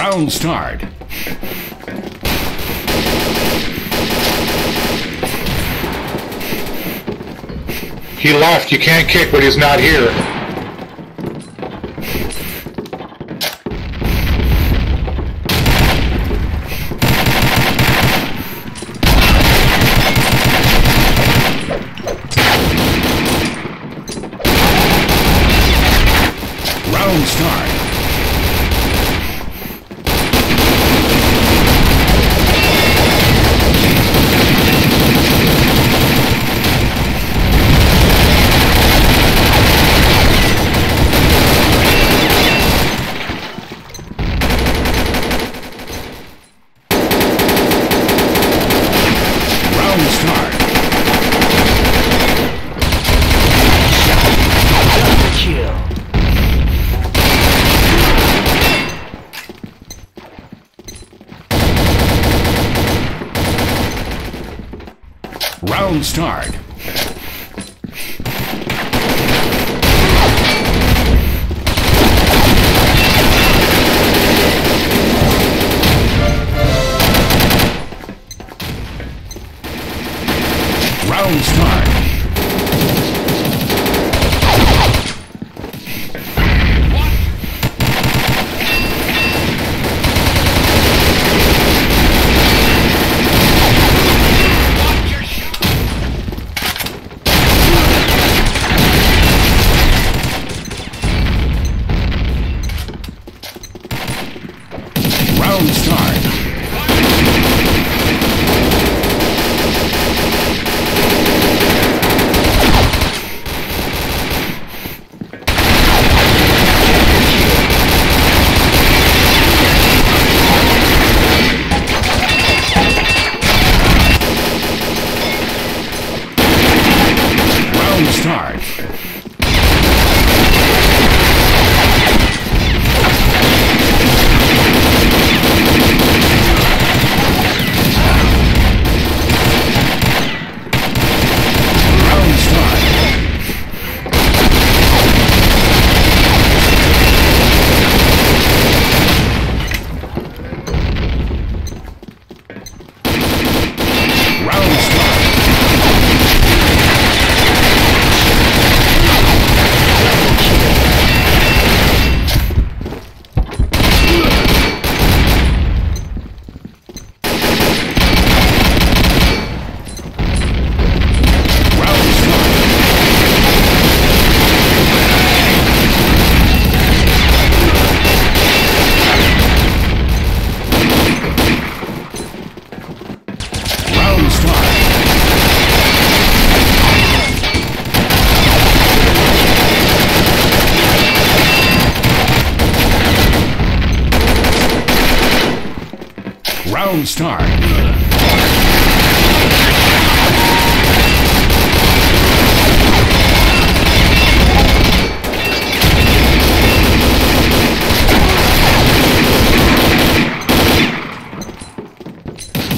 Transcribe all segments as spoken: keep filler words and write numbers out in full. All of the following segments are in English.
Round start. He left. You can't kick, but he's not here. Round start. Round start. Kill. Round start. Round start. Round start. Round start. Round start. Round start. Round start. Round start. Round start.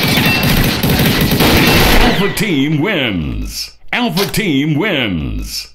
Alpha Team wins. Alpha Team wins.